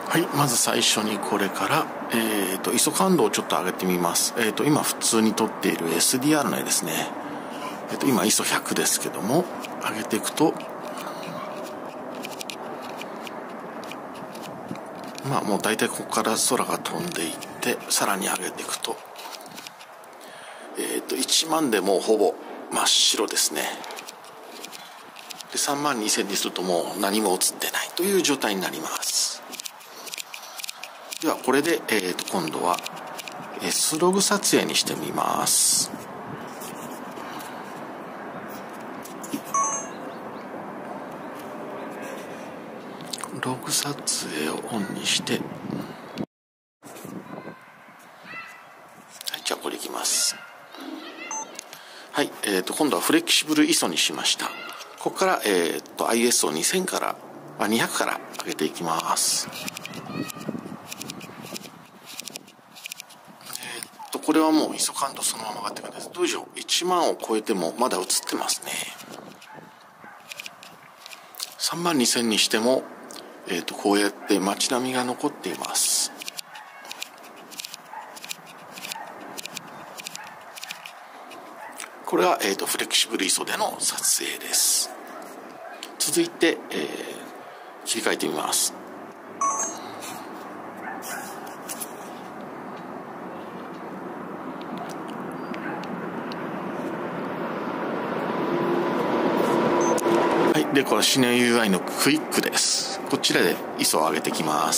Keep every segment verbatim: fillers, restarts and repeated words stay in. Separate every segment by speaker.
Speaker 1: はい、まず最初にこれから、えーと、アイエスオ 感度をちょっと上げてみます。えーと、今普通に撮っている エスディーアール の絵ですね。えーと、今 アイエスオひゃく ですけども、上げていくと、まあもう大体ここから空が飛んでいって、さらに上げていくと、えーと、いちまんでもうほぼ真っ白ですね。で、さんまんにせんにするともう何も映ってないという状態になります。ではこれで、えー、と今度は S ログ撮影にしてみます。ログ撮影をオンにして、はい、じゃあこれいきます。はい、えー、と今度はフレキシブル アイエスオ にしました。ここから、えー、と アイエスオにせん からあにひゃくから上げていきます。これはもうアイエスオ感度そのまま上がってくるんです。どうでしょう、いちまんを超えてもまだ映ってますね。さんまんにせんにしても、えー、とこうやって街並みが残っています。これは、えー、とフレキシブル アイエスオ での撮影です。続いて、えー、切り替えてみます。で、これシネ ユーアイ のクイックです。こちらで アイエスオ を上げてきます。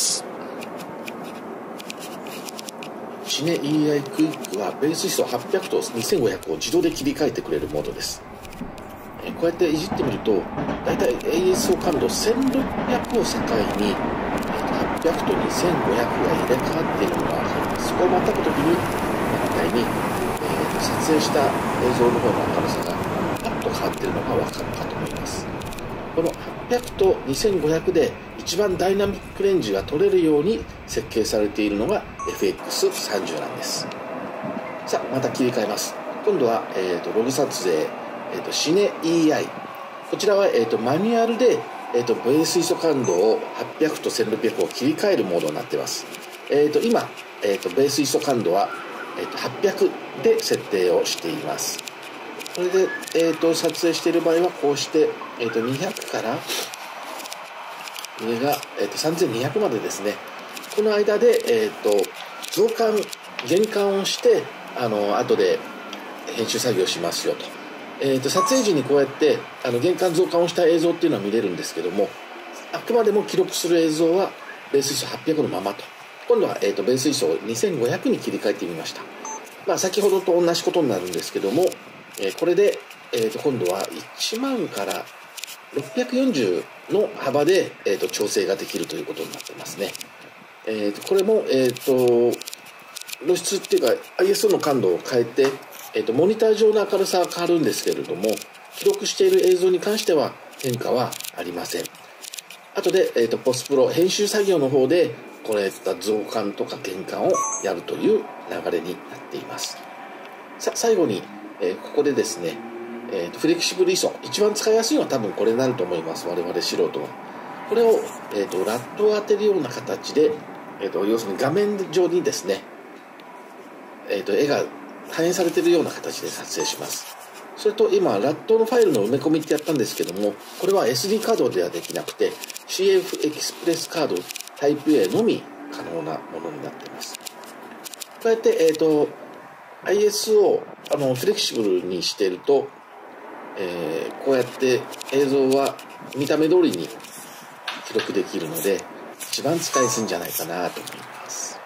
Speaker 2: シネ イーアイ クイックはベース アイエスオはっぴゃくとにせんごひゃくを自動で切り替えてくれるモードです。こうやっていじってみると、だいたい エーエスオ 感度せんろっぴゃくを境にはっぴゃくとにせんごひゃくが入れ替わっているのが分かります。そこをまたぐときに、みたいに、えー、撮影した映像の方の明るさがパッと変わっているのが分かるかと思います。このはっぴゃくとにせんごひゃくで一番ダイナミックレンジが取れるように設計されているのが エフエックスさんじゅう なんです。さあ、また切り替えます。今度は、えー、とログ撮影、えー、とシネ イーアイ、 こちらは、えー、とマニュアルで、えー、とベース アイエスオ 感度をはっぴゃくとせんろっぴゃくを切り替えるモードになっています。えー、と今、えー、とベース アイエスオ 感度は、えー、とはっぴゃくで設定をしています。これで、えー、と撮影している場合はこうして、えー、とにひゃくから上が、えー、とさんぜんにひゃくまでですね。この間で、えー、と増刊減刊をしてあの後で編集作業しますよと。えー、と撮影時にこうやってあの減刊増刊をした映像っていうのは見れるんですけども、あくまでも記録する映像はベース アイエスオはっぴゃくのままと。今度は、えー、とベース アイエスオをにせんごひゃくに切り替えてみました。まあ、先ほどと同じことになるんですけども、えー、これで、えー、と今度はいちまんからろっぴゃくよんじゅうの幅で、えー、と調整ができるということになってますね。えー、とこれも、えー、と露出っていうか アイエスオ の感度を変えて、えー、とモニター上の明るさは変わるんですけれども、記録している映像に関しては変化はありません。あとで、えー、とポスプロ編集作業の方でこれ増刊とか減刊をやるという流れになっています。さ最後に、えー、ここでですね、えー、とフレキシブル アイエスオ、一番使いやすいのは多分これになると思います。我々素人はこれを、えー、とラットを当てるような形で、えー、と要するに画面上にですね、えー、と絵が反映されているような形で撮影します。それと今ラットのファイルの埋め込みってやったんですけども、これは エスディー カードではできなくて シーエフ エキスプレスカードタイプ A のみ可能なものになっています。こうやって、えー、と アイエスオー あのフレキシブルにしていると、えー、こうやって映像は見た目通りに記録できるので一番使いやすいんじゃないかなと思います。